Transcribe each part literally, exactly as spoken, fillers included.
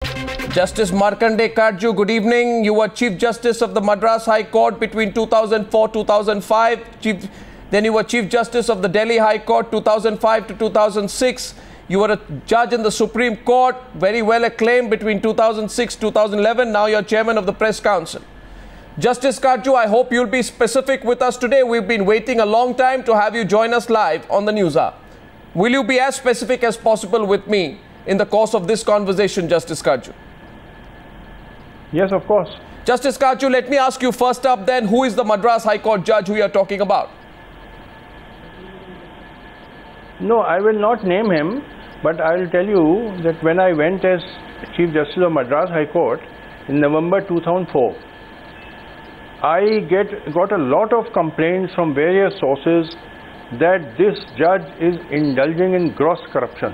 Justice Markandeya Katju, good evening. You were Chief Justice of the Madras High Court between two thousand four to two thousand five. Chief, then you were Chief Justice of the Delhi High Court two thousand five to two thousand six. You were a judge in the Supreme Court, very well acclaimed between two thousand six to two thousand eleven. Now you're Chairman of the Press Council. Justice Katju, I hope you'll be specific with us today. We've been waiting a long time to have you join us live on the News Hour. Will you be as specific as possible with me in the course of this conversation, Justice Katju? Yes, of course. Justice Katju, let me ask you first up then, who is the Madras High Court judge who you are talking about? No, I will not name him, but I will tell you that when I went as Chief Justice of Madras High Court in November two thousand four, I get got a lot of complaints from various sources that this judge is indulging in gross corruption.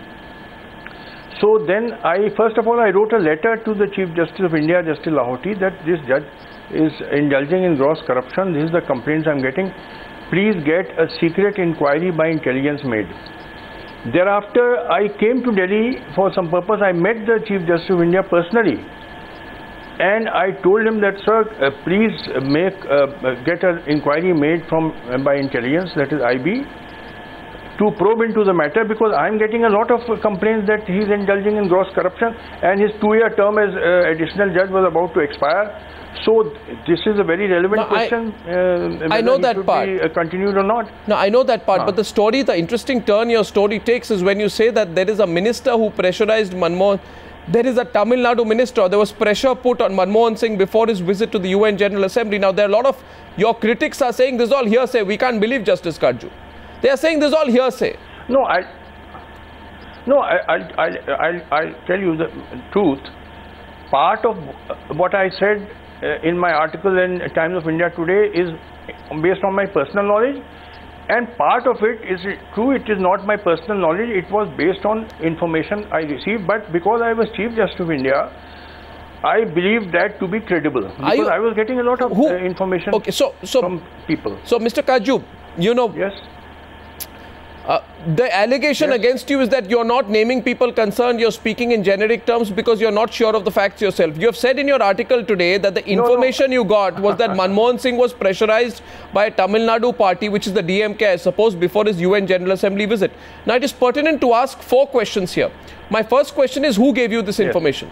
So then I, first of all, I wrote a letter to the Chief Justice of India, Justice Lahoti, that this judge is indulging in gross corruption. This is the complaints I am getting. Please get a secret inquiry by intelligence made. Thereafter, I came to Delhi for some purpose. I met the Chief Justice of India personally. And I told him that, sir, uh, please make uh, get an inquiry made from uh, by intelligence, that is I B, to probe into the matter, because I am getting a lot of uh, complaints that he is indulging in gross corruption and his two-year term as uh, additional judge was about to expire. So this is a very relevant no, question. I, uh, I know that should part. Be, uh, continued or not? No, I know that part. Ah. But the story, the interesting turn your story takes is when you say that there is a minister who pressurized Manmohan. There is a Tamil Nadu minister. There was pressure put on Manmohan Singh before his visit to the U N General Assembly. Now, there are a lot of your critics are saying this is all hearsay. We can't believe Justice Katju. They are saying this is all hearsay. No, I, no, I, I, I, I, I'll tell you the truth. Part of what I said uh, in my article in Times of India today is based on my personal knowledge. And part of it is true, it is not my personal knowledge, it was based on information I received, but because I was Chief Justice of India, I believe that to be credible, because you, I was getting a lot of uh, information okay, so, so, from people. So, Mister Katju, you know, yes. Uh, the allegation yes. against you is that you're not naming people concerned, you're speaking in generic terms because you're not sure of the facts yourself. You have said in your article today that the information no, no. you got was that Manmohan Singh was pressurized by a Tamil Nadu party, which is the D M K, I suppose, before his U N General Assembly visit. Now, it is pertinent to ask four questions here. My first question is, who gave you this yes. information?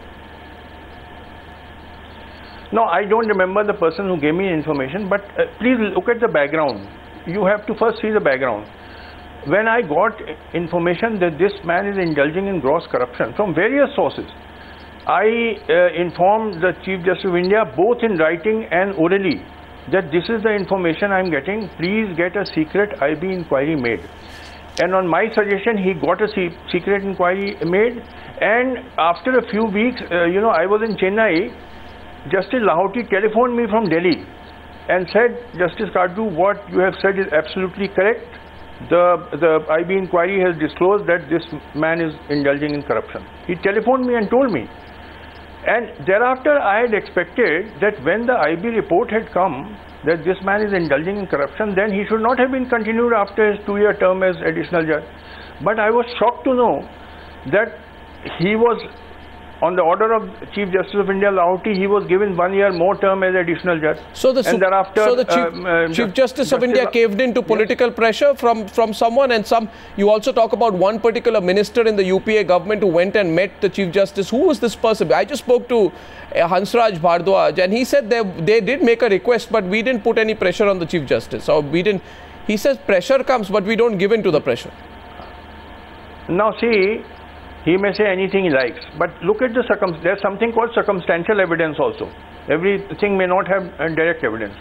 No, I don't remember the person who gave me information, but uh, please look at the background. You have to first see the background. When I got information that this man is indulging in gross corruption from various sources, I uh, informed the Chief Justice of India both in writing and orally that this is the information I am getting, please get a secret I B inquiry made. And on my suggestion, he got a secret inquiry made, and after a few weeks, uh, you know, I was in Chennai, Justice Lahoti telephoned me from Delhi and said, Justice Katju, what you have said is absolutely correct. The, the I B inquiry has disclosed that this man is indulging in corruption. He telephoned me and told me. And thereafter, I had expected that when the I B report had come that this man is indulging in corruption, then he should not have been continued after his two-year term as additional judge. But I was shocked to know that he was, on the order of Chief Justice of India Lahoti, he was given one year more term as additional judge. So the, and thereafter, so the Chief, uh, uh, Chief Justice of India caved in to political yes. pressure from, from someone, and some. You also talk about one particular minister in the U P A government who went and met the Chief Justice. Who was this person? I just spoke to uh, Hansraj Bhardwaj, and he said they, they did make a request, but we didn't put any pressure on the Chief Justice. Or we didn't. He says pressure comes, but we don't give in to the pressure. Now see, he may say anything he likes, but look at the circum. There's something called circumstantial evidence also. Everything may not have uh, direct evidence.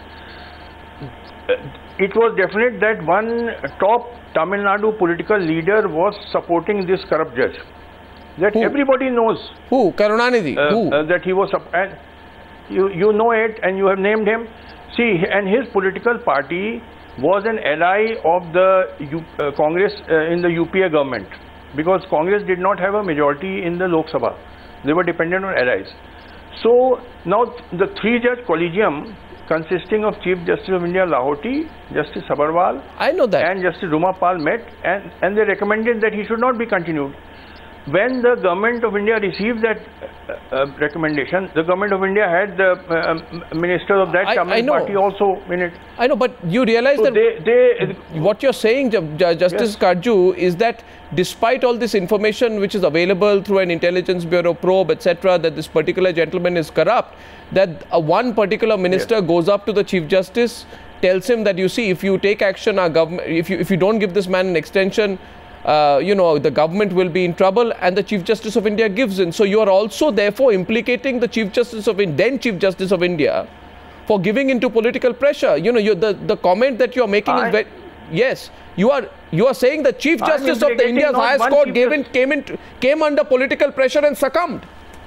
It was definite that one top Tamil Nadu political leader was supporting this corrupt judge. That Who? everybody knows. Who? Karunanidhi. Uh, Who? Uh, that he was. And you you know it, and you have named him. See, and his political party was an ally of the U, uh, Congress uh, in the U P A government, because Congress did not have a majority in the Lok Sabha. They were dependent on allies. So now the three-judge collegium consisting of Chief Justice of India Lahoti, Justice Sabharwal, I know that, and Justice Rumapal met, and, and they recommended that he should not be continued. when the government of India received that uh, uh, recommendation, the government of India had the uh, minister of that Communist Party also in it. I know, but you realize so that they, they, what you're saying, Justice yes. Katju, is that despite all this information which is available through an intelligence bureau probe, et cetera, that this particular gentleman is corrupt, that uh, one particular minister yes. goes up to the Chief Justice, tells him that, you see, if you take action, our government, if you if you don't give this man an extension, Uh, you know, the government will be in trouble, and the Chief Justice of India gives in. So you are also therefore implicating the Chief Justice of India, then Chief Justice of India, for giving into political pressure. You know, you, the the comment that you are making I, is very, yes, you are you are saying the Chief Justice of the India's highest court gave in, came in came under political pressure and succumbed.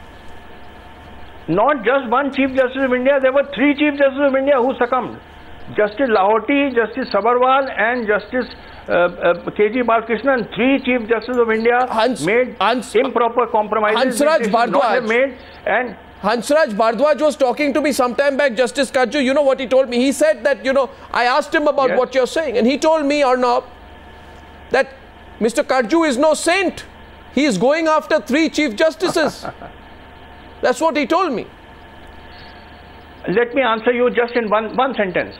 Not just one Chief Justice of India, there were three Chief Justices of India who succumbed. Justice Lahoti, Justice Sabharwal, and Justice uh, uh, K G Balakrishnan, three Chief Justices of India Hans, made Hans, improper compromises. Hansraj Bhardwaj made, and Hansraj Bhardwaj was talking to me sometime back, Justice Katju. You know what he told me? He said that, you know, I asked him about yes. what you're saying, and he told me, Arnab, that Mister Katju is no saint. He is going after three Chief Justices. That's what he told me. Let me answer you just in one, one sentence.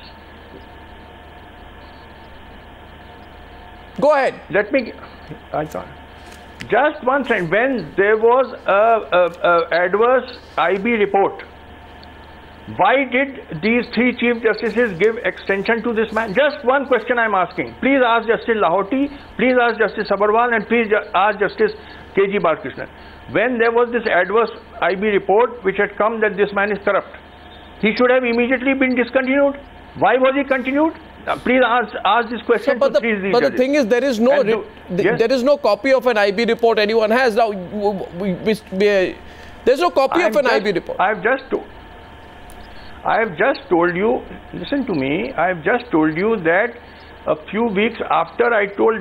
Go ahead. Let me, I can't. Just one second. When there was a, a, a adverse I B report, why did these three Chief Justices give extension to this man? Just one question I'm asking. Please ask Justice Lahoti, please ask Justice Sabharwal, and please ask Justice K G Balakrishnan. When there was this adverse I B report which had come that this man is corrupt, he should have immediately been discontinued. Why was he continued? Uh, please ask, ask this question. So, but to the, but the thing is, there is no do, th yes? there is no copy of an I B report anyone has now. We, we, we, there's no copy of an just, I B report. I've just told. I've just told you. Listen to me. I've just told you that a few weeks after I told.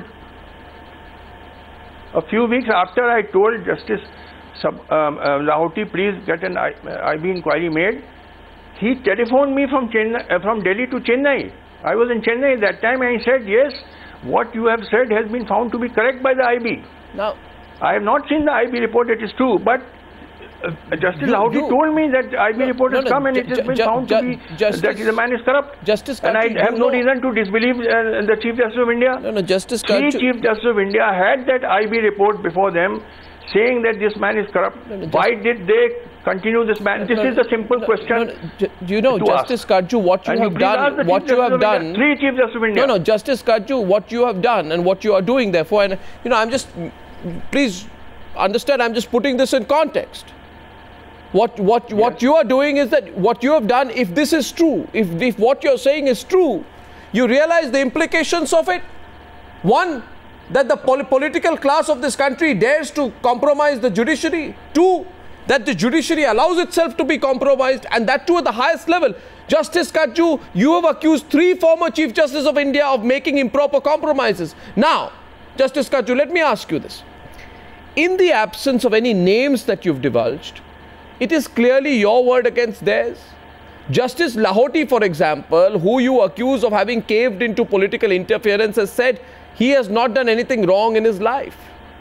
A few weeks after I told Justice Sub, um, uh, Lahoti, please get an I, uh, I B inquiry made. He telephoned me from Chennai, uh, from Delhi to Chennai. I was in Chennai at that time, and he said, yes, what you have said has been found to be correct by the I B. Now, I have not seen the I B report, it is true, but uh, Justice Lahoti told me that the I B no, report has no, no, come and it has been found to be Justice, that the man is corrupt. Justice and I have no know. reason to disbelieve uh, the Chief Justice of India. No, no, Justice Three Chief Justice of India had that I B report before them saying that this man is corrupt. No, no, Why did they continue this man? No, this no, is the simple no, question. No, no, you know, Justice Katju, what you and have you done, what you have done. India, three Chief Justice of India. No, no, Justice Katju, what you have done and what you are doing, therefore, and you know, I'm just, please understand, I'm just putting this in context. What what yes. what you are doing is that what you have done, if this is true, if if what you're saying is true, you realize the implications of it. One, that the pol political class of this country dares to compromise the judiciary. Two, that the judiciary allows itself to be compromised, and that too at the highest level. Justice Katju, you have accused three former Chief Justices of India of making improper compromises. Now, Justice Katju, let me ask you this. In the absence of any names that you've divulged, it is clearly your word against theirs. Justice Lahoti, for example, who you accuse of having caved into political interference, has said he has not done anything wrong in his life.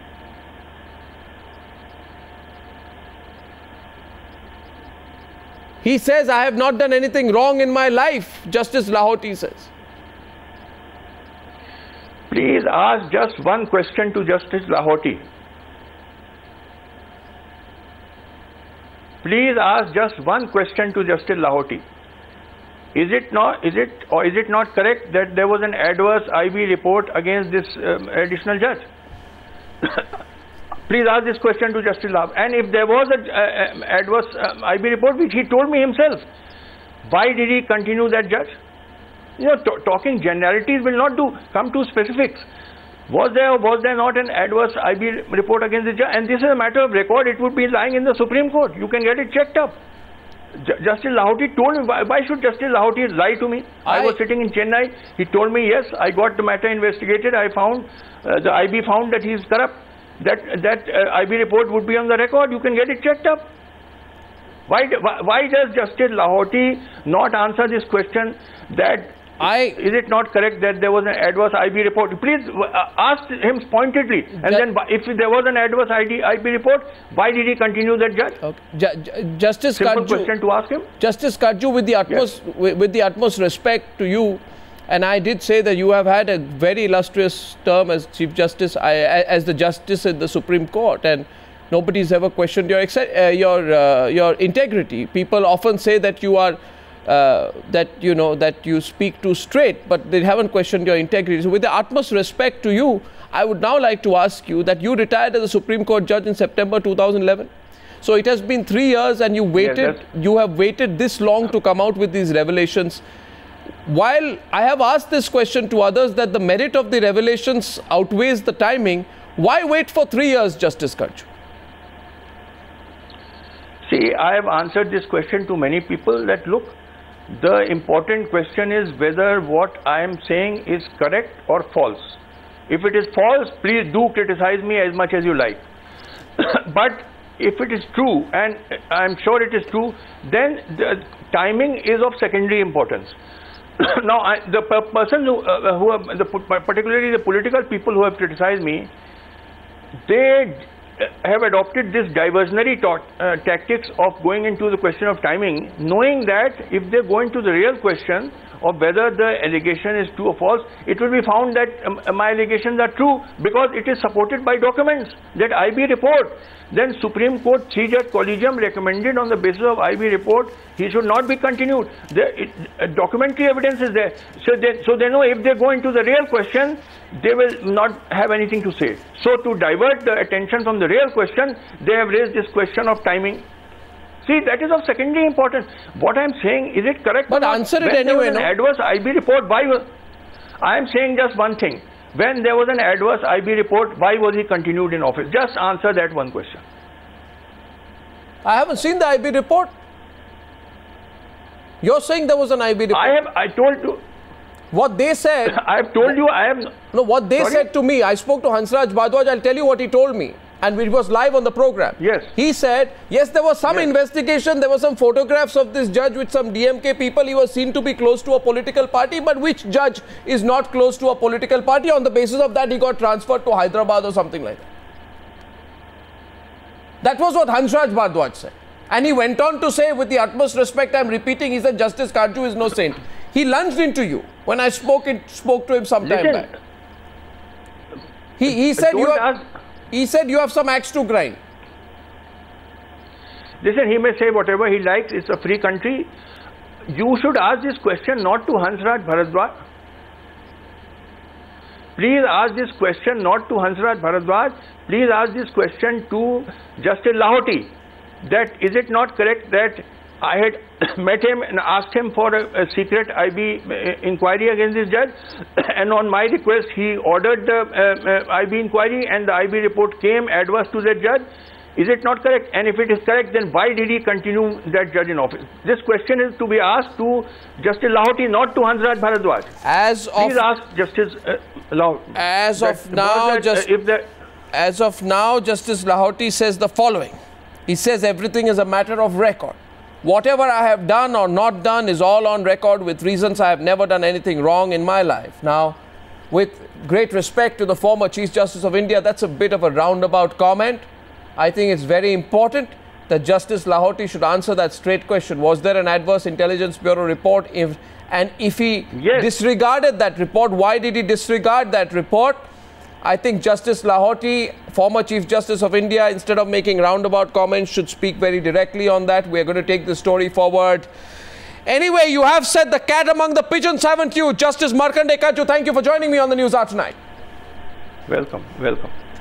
He says, I have not done anything wrong in my life, Justice Lahoti says. Please ask just one question to Justice Lahoti. Please ask just one question to Justice Lahoti. Is it not, is it, or is it not correct that there was an adverse I B report against this um, additional judge? Please ask this question to Justice Lahoti. And if there was an uh, adverse uh, I B report, which he told me himself, why did he continue that judge? You know, talking generalities will not do. Come to specifics. Was there or was there not an adverse I B report against the judge? And this is a matter of record. It would be lying in the Supreme Court. You can get it checked up. J Justice Lahoti told me, why, why should Justice Lahoti lie to me? I, I was sitting in Chennai. He told me, yes, I got the matter investigated. I found, uh, the I B found that he is corrupt. That, that uh, I B report would be on the record. You can get it checked up. Why, why, why does Justice Lahoti not answer this question that I, is it not correct that there was an adverse I B report? Please uh, ask him pointedly. And then if there was an adverse I B report, why did he continue that judge? Okay. Ju Justice Simple Katju, question to ask him. Justice Katju, with the utmost yes. with, with the utmost respect to you, and I did say that you have had a very illustrious term as Chief Justice, I, as the Justice in the Supreme Court, and nobody's ever questioned your uh, your uh, your integrity. People often say that you are. Uh, that you know that you speak too straight, but they haven't questioned your integrity. So with the utmost respect to you, I would now like to ask you that you retired as a Supreme Court judge in September two thousand eleven. So it has been three years and you waited, yeah, you have waited this long to come out with these revelations. While I have asked this question to others that the merit of the revelations outweighs the timing, why wait for three years, Justice Katju? See, I have answered this question to many people that look, the important question is whether what I am saying is correct or false. If it is false, please do criticize me as much as you like. But if it is true, and I am sure it is true, then the timing is of secondary importance. Now, I, the per person who, uh, who have, the, particularly the political people who have criticized me, they have adopted this diversionary uh, tactics of going into the question of timing, knowing that if they go into the real question of whether the allegation is true or false, it will be found that um, my allegations are true because it is supported by documents, that I B report. Then Supreme Court three-judge collegium recommended on the basis of I B report he should not be continued. The it, uh, documentary evidence is there. So they, so they know if they go into the real question, they will not have anything to say. So to divert the attention from the real question, they have raised this question of timing. See, that is of secondary importance. What I am saying, is it correct? But answer it when anyway, there was an no? adverse I B report, why was... I am saying just one thing. When there was an adverse I B report, why was he continued in office? Just answer that one question. I haven't seen the I B report. You're saying there was an I B report. I have, I told you. What they said... I have told you, I have... No, what they Sorry? said to me, I spoke to Hansraj Bhardwaj, I'll tell you what he told me. And it was live on the program. Yes. He said, yes, there was some yes. investigation, there were some photographs of this judge with some D M K people. He was seen to be close to a political party, but which judge is not close to a political party? On the basis of that, he got transferred to Hyderabad or something like that. That was what Hansraj Bhardwaj said. And he went on to say, with the utmost respect, I'm repeating, he said, Justice Katju is no saint. He lunged into you when I spoke, it, spoke to him some time Listen, back. He, he said you have... Ask. He said you have some axe to grind. Listen, he may say whatever he likes. It's a free country. You should ask this question not to Hansraj Bhardwaj. Please ask this question not to Hansraj Bhardwaj. Please ask this question to Justice Lahoti. That is it not correct that I had met him and asked him for a, a secret I B inquiry against this judge, and on my request he ordered the uh, uh, I B inquiry and the I B report came adverse to that judge. Is it not correct? And if it is correct, then why did he continue that judge in office? This question is to be asked to Justice Lahoti, not to Hansraj Bhardwaj. As of Please ask Justice uh, Lahoti. As of now, that, just, uh, if the, as of now, Justice Lahoti says the following. He says everything is a matter of record. Whatever I have done or not done is all on record with reasons I have never done anything wrong in my life. Now, with great respect to the former Chief Justice of India, that's a bit of a roundabout comment. I think it's very important that Justice Lahoti should answer that straight question. Was there an adverse intelligence bureau report? If, and if he yes. disregarded that report, why did he disregard that report? I think Justice Lahoti, former Chief Justice of India, instead of making roundabout comments, should speak very directly on that. We are going to take the story forward. Anyway, you have set the cat among the pigeons, haven't you? Justice Markanday Katju, thank you for joining me on the News Hour tonight. Welcome, welcome.